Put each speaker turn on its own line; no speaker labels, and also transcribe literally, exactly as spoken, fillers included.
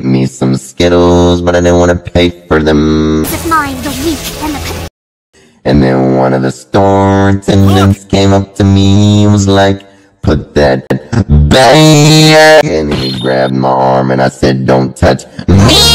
me some Skittles, but I didn't want to pay for them.
Just mind the weak and the...
And then one of the store attendants came up to me and was like, put that back. And he grabbed my arm and I said, don't touch me.